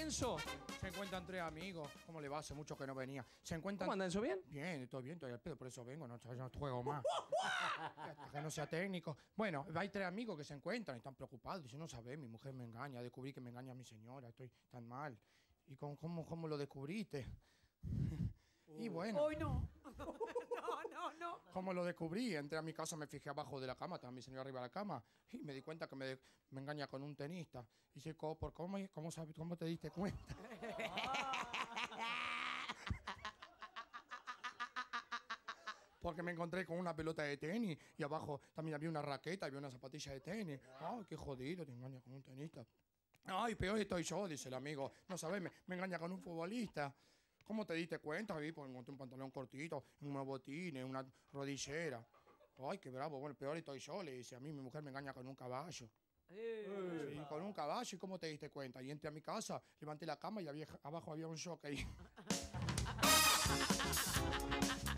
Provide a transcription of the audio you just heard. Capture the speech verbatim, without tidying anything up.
Enzo? Se encuentran tres amigos. ¿Cómo le va? Hace mucho que no venía. Se encuentran... ¿Cómo anda, Enzo? ¿Bien? Bien, estoy bien, estoy al pedo, por eso vengo, no, yo no juego más. Hasta que no sea técnico. Bueno, hay tres amigos que se encuentran y están preocupados. Dicen, no sabes, mi mujer me engaña, descubrí que me engaña mi señora, estoy tan mal. ¿Y cómo, cómo, cómo lo descubriste? Y bueno. Hoy no. No, no, no. ¿Cómo lo descubrí? Entré a mi casa, me fijé abajo de la cama, estaba mi señora arriba de la cama, y me di cuenta que me, me engaña con un tenista. Y dice, ¿cómo, por cómo, cómo, sabes, ¿cómo te diste cuenta? Porque me encontré con una pelota de tenis y abajo también había una raqueta, había una zapatilla de tenis. Ay, qué jodido, te engaña con un tenista. Ay, peor estoy yo, dice el amigo. No sabes, me, me engaña con un futbolista. ¿Cómo te diste cuenta? Vi, porque encontré un pantalón cortito, unos botines, una rodillera. Ay, qué bravo. Bueno, peor estoy yo, le dice. A mí mi mujer me engaña con un caballo. Eh. Sí, con un caballo. ¿Y cómo te diste cuenta? Y entré a mi casa, levanté la cama y había, abajo había un shock ahí.